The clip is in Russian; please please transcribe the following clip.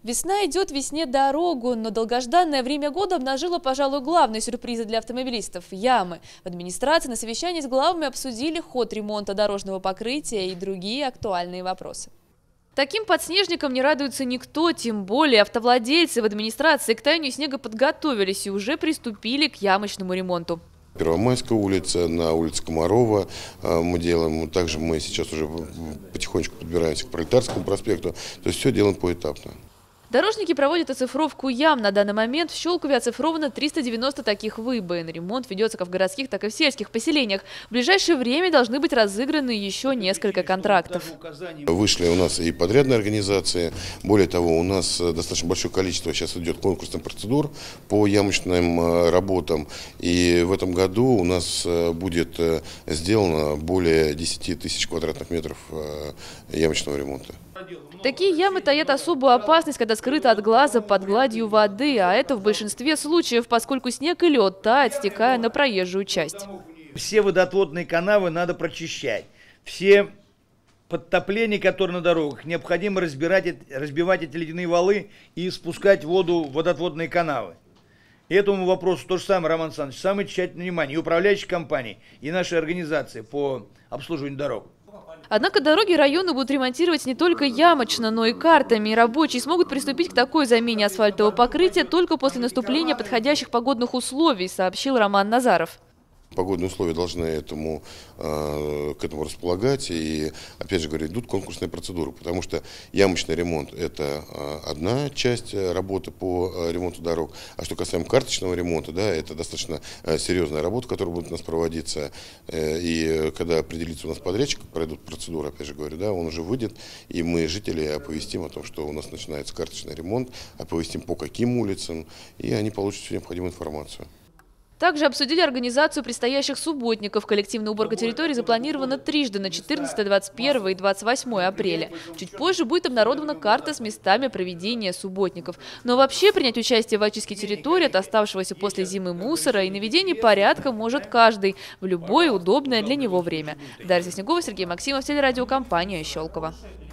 Весна идет весне дорогу, но долгожданное время года обнажило, пожалуй, главные сюрпризы для автомобилистов – ямы. В администрации на совещании с главами обсудили ход ремонта дорожного покрытия и другие актуальные вопросы. Таким подснежникам не радуется никто, тем более автовладельцы в администрации к таянию снега подготовились и уже приступили к ямочному ремонту. Первомайская улица, на улице Комарова мы делаем. Также мы сейчас уже потихонечку подбираемся к Пролетарскому проспекту. То есть все делаем поэтапно. Дорожники проводят оцифровку ям. На данный момент в Щелкове оцифровано 390 таких выбоин. Ремонт ведется как в городских, так и в сельских поселениях. В ближайшее время должны быть разыграны еще несколько контрактов. Вышли у нас и подрядные организации. Более того, у нас достаточно большое количество сейчас идет конкурсных процедур по ямочным работам. И в этом году у нас будет сделано более 10 тысяч квадратных метров ямочного ремонта. Такие ямы таят особую опасность, когда скрыты от глаза под гладью воды, а это в большинстве случаев, поскольку снег и лед тает, стекая на проезжую часть. Все водоотводные канавы надо прочищать. Все подтопления, которые на дорогах, необходимо разбивать эти ледяные валы и спускать воду в водоотводные канавы. И этому вопросу то же самое, Роман Александрович, самое тщательное внимание и управляющей компании, и нашей организации по обслуживанию дорог. Однако дороги района будут ремонтировать не только ямочно, но и картами. И рабочие смогут приступить к такой замене асфальтового покрытия только после наступления подходящих погодных условий, сообщил Роман Назаров. Погодные условия должны к этому располагать. И, опять же говорю, идут конкурсные процедуры, потому что ямочный ремонт – это одна часть работы по ремонту дорог. А что касаемо карточного ремонта, да, это достаточно серьезная работа, которая будет у нас проводиться. И когда определится у нас подрядчик, пройдут процедуры, опять же говорю, да, он уже выйдет, и мы жителей оповестим о том, что у нас начинается карточный ремонт, оповестим по каким улицам, и они получат всю необходимую информацию. Также обсудили организацию предстоящих субботников. Коллективная уборка территории запланирована трижды на 14, 21 и 28 апреля. Чуть позже будет обнародована карта с местами проведения субботников. Но вообще принять участие в очистке территории от оставшегося после зимы мусора и наведении порядка может каждый в любое удобное для него время. Дарья Снегова, Сергей Максимов, телерадиокомпания Щелково.